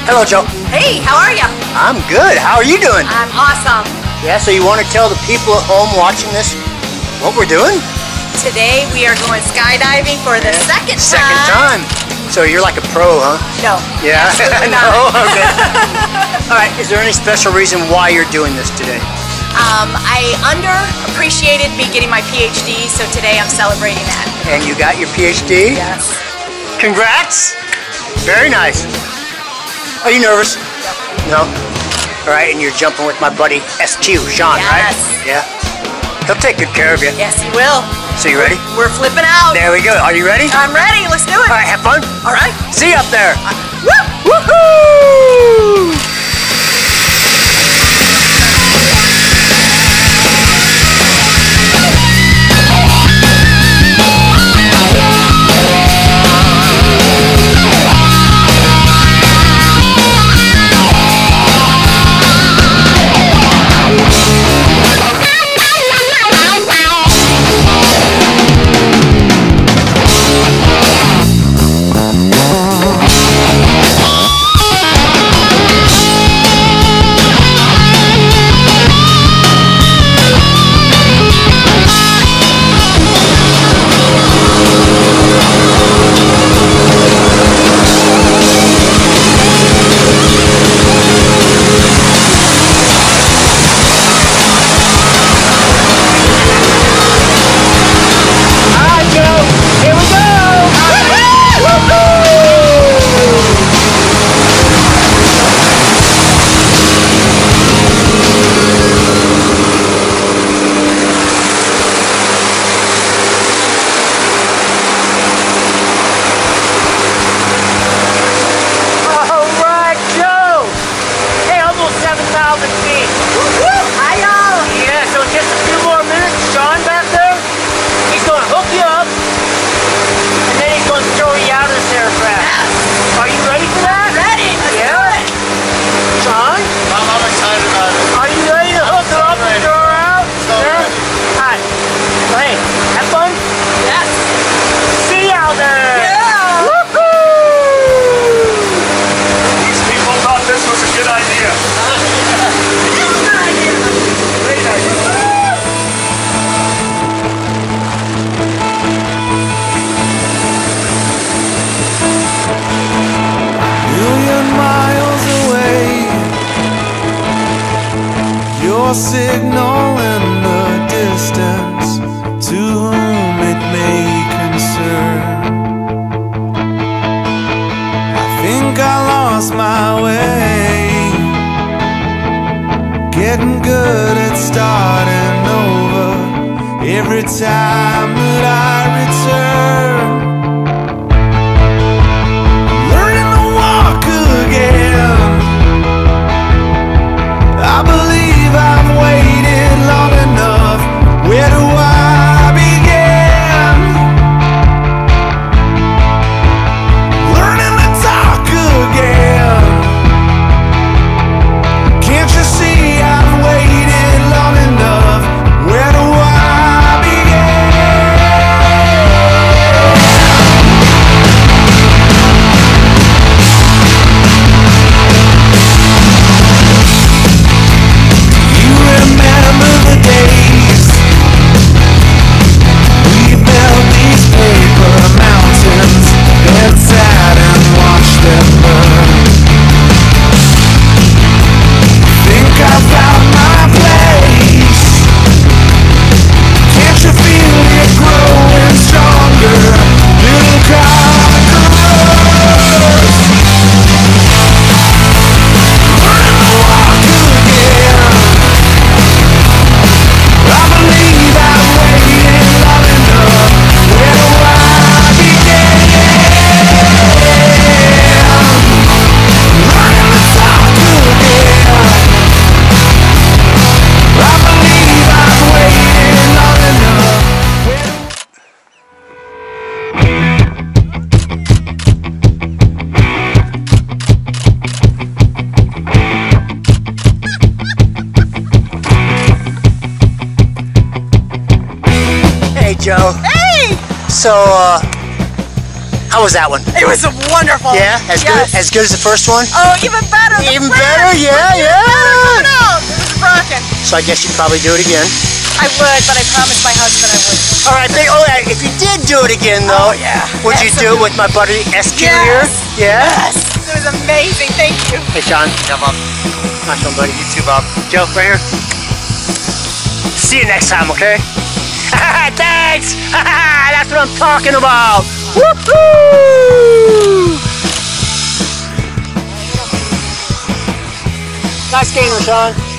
Hello, Joe. Hey, how are you? I'm good. How are you doing? I'm awesome. Yeah, so you want to tell the people at home watching this what we're doing? Today we are going skydiving for the second time. Second time. So you're like a pro, huh? No. Yeah? Absolutely No? not. Okay. All right, is there any special reason why you're doing this today? I underappreciated me getting my PhD, so today I'm celebrating that. And you got your PhD? Yes. Congrats. Very nice. Are you nervous? No. All right, and you're jumping with my buddy SQ, Sean, right? Yes. Yeah. He'll take good care of you. Yes, you will. So you ready? We're flipping out. There we go. Are you ready? I'm ready. Let's do it. All right, have fun. All right. See you up there. Woo! Woohoo! Signal in the distance, to whom it may concern. I think I lost my way, getting good at starting over every time that I return. Learning to walk again. I believe I've waited long enough. Where do I begin? Learning to talk again. Can't you see I've waited long enough? Where do I Joe. Hey! So, How was that one? It was wonderful. Yeah, as good as the first one. Oh, even better. Even better, yeah. It was rocking. So I guess you'd probably do it again. I would, but I promised my husband I wouldn't. All right, if you did do it again though, would you do it with my buddy SQ here? Yeah. Yes. It was amazing. Thank you. Hey, Sean. Yeah, Bob. Nice one, buddy. You too, Bob. Joe, right here. See you next time, okay? Thanks! That's what I'm talking about! Woohoo! Nice gamer, Sean.